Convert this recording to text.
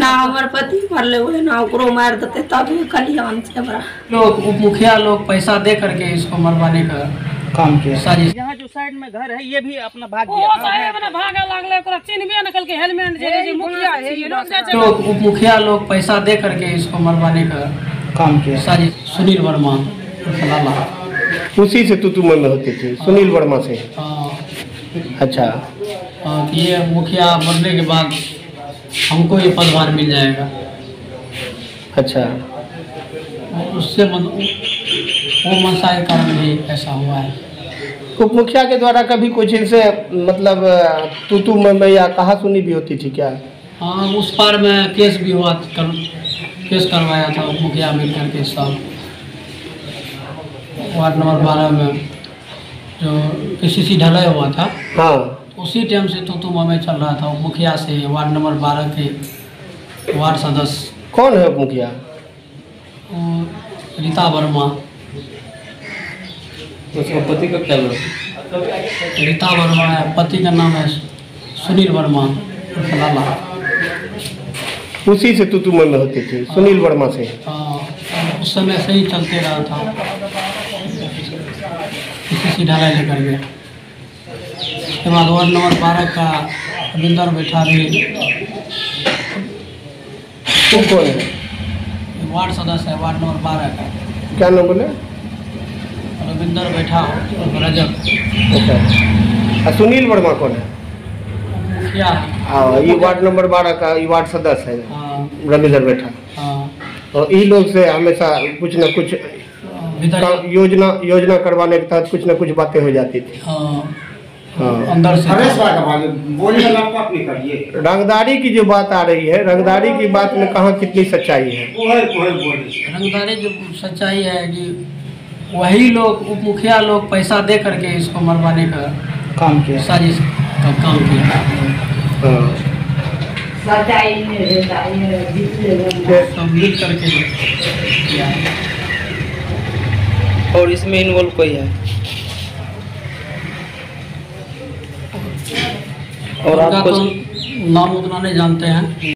ना हमारे पति मरले हुए ना ओकरो मार देते तब खलिहान से बड़ा लोग उप मुखिया लोग पैसा दे करके इसको मरवाने का काम किया साजिश। यहाँ जो साइड में घर है ये भी अपना भाग गया, भागा लागले ओकरा चिन्हबे न करके हेलमेट जे मुखिया है लोग उप मुखिया लोग पैसा दे करके इसको मरवाने का काम किया साजिश। सुनील वर्मा उसी से तू में होती थी सुनील वर्मा से। अच्छा ये मुखिया मरने के बाद हमको ये पदभार मिल जाएगा। अच्छा उससे वो मनसा के कारण भी ऐसा हुआ है। उप मुखिया के द्वारा कभी कुछ इनसे मतलब तू में या कहा सुनी भी होती थी क्या? हाँ उस पार में केस भी हुआ केस करवाया था उप मुखिया मिल करके सब वार्ड नंबर 12 में जो PCC ढलाई हुआ था। हाँ उसी टाइम से तू में चल रहा था उप मुखिया से वार्ड नंबर 12 के वार्ड सदस्य। कौन है उप मुखिया? रीता वर्मा। उसका पति का क्या नाम? रीता वर्मा है, पति का नाम है सुनील वर्मा। उसी से तू में होती थी सुनील वर्मा से। उस समय से ही चलते रहा था PCC ढलाई लेकर के। उसके बाद वार्ड नंबर 12 का रविंदर बैठा भी कौन है? वार्ड सदस्य है वार्ड नंबर 12 का। क्या नाम बोले? रविंदर बैठा रजक। अच्छा सुनील वर्मा कौन है? क्या ये वार्ड नंबर 12 का ये वार्ड सदस्य है रविंदर बैठा। और इन लोग से हमेशा कुछ न कुछ योजना करवाने के तहत कुछ न कुछ बातें हो जाती थी। अंदर से रंगदारी की जो बात आ रही है, रंगदारी की बात में कहाँ कितनी सच्चाई है? रंगदारी की सच्चाई है कि वही लोग उप मुखिया लोग पैसा दे करके इसको मरवाने का काम किया साजिश का काम किया। सब मिल करके किया। और इसमें इन्वॉल्व कोई है? और आपको नाम उतना नहीं जानते हैं।